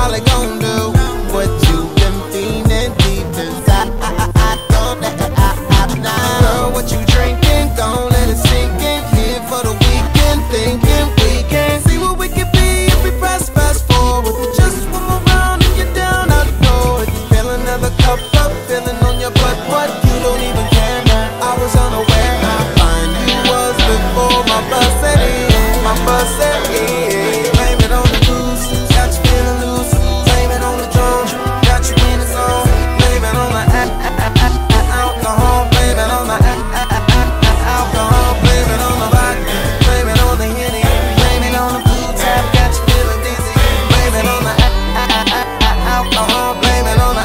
probably gon' do what you've been feeling deep inside. I don't let now. Girl, what you drinking? Gon' let it sink in. Here for the weekend, thinking we can see what we can be if we press fast forward. Just one more round and you're down, I know it. Fill another cup up, feeling on your butt, what you don't even care. I was unaware how fine you was before my bus set in. My bus set in. Blame it on the booze, got you feeling loose. Blame it on the drums, got you in the zone. Blame it on the alcohol. Blame it on the alcohol. Blame it on the vodka. Blame it on the Henny. Blame it on the blue tap, got you feeling dizzy. Blame it on the alcohol. Blame it on the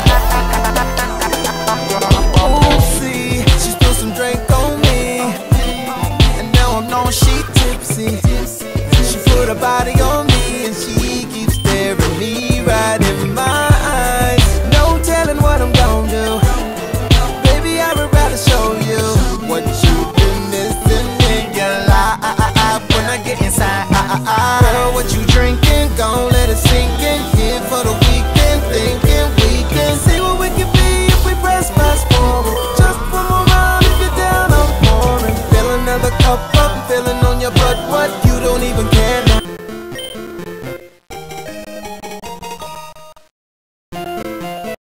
oopsie. She spilled some drink on me, and now I'm knowing she tipsy. She put her body on me, and she keeps staring me right in my eyes. No telling what I'm gon' do. Baby, I would rather show you what you've been missing in your life. When I get inside, girl, what you drinking? Gon' let it sink in. Here for the weekend, thinking we can see what we can be if we press fast forward. Just one more round if you're down, I'm pouring. Fill another cup